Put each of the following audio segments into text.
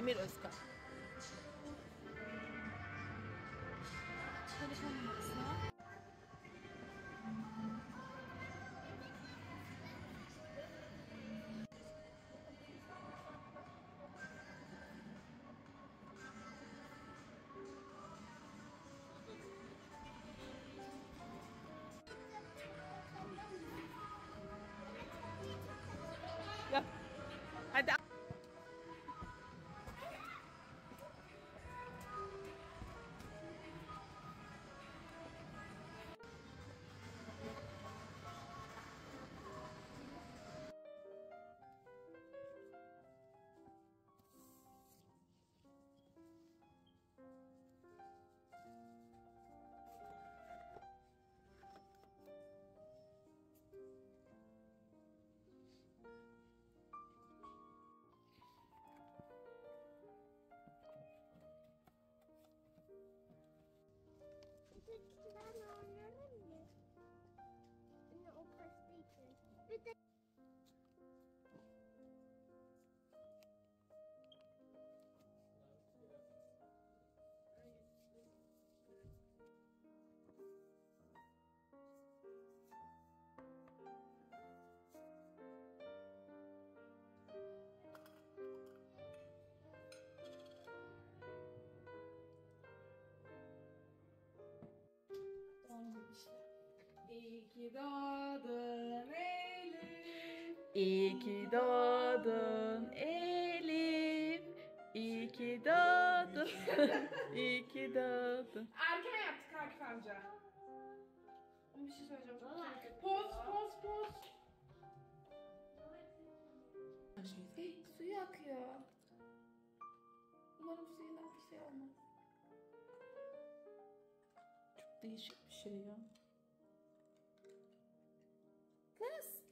Emir Özkan. Telefon numarasına. Yap. Hadi. Ben oynarım mı? Yine o kaçtığı için. Bir de İyi ki doğdun Elif. İyi ki doğdun Elif. İyi ki doğdun. İyi ki doğdun. Erken yaptık Akif amca. Bir şey söyleyeceğim. Poz. Hey, suyu akıyor. Umarım suyundan bir şey olmaz. Çok değişik bir şey ya. Kız.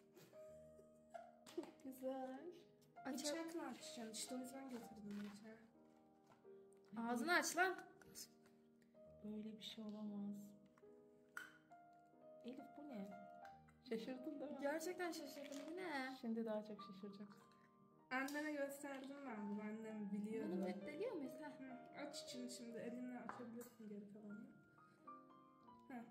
Güzel. Bıçakla açacaksın. İşte o yüzden getirdim bıçağı. Ağzını aç lan. Böyle bir şey olamaz. Elif bu ne? Şaşırdın değil mi? Gerçekten şaşırdım. Bu ne? Şimdi daha çok şaşıracaksın. Anneme gösterdim ben bunu. Annem biliyordu. Bunu beddeliyor muyuz? Ha? Hı, aç içini şimdi. Elinle açabilirsin geri kalanını. Heh.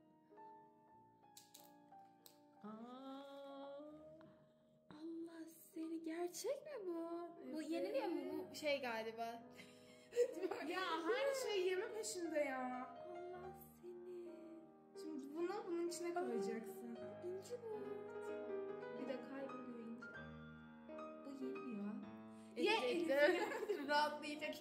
Allah seni, gerçek mi bu? Bu Evet. yeniliyor mu bu şey galiba? Ya her şey yeme peşinde ya. Allah seni. Şimdi bunu bunun içine koyacaksın. İnci bu. Bir de kayboluyor inci. Bu yeniliyor. Ye Rahatlayacak.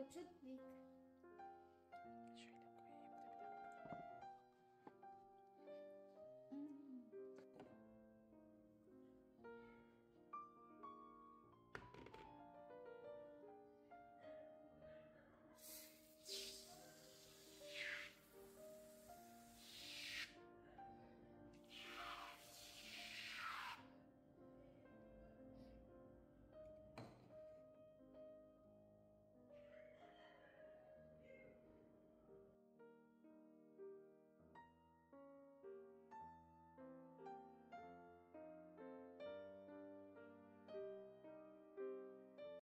çok büyük.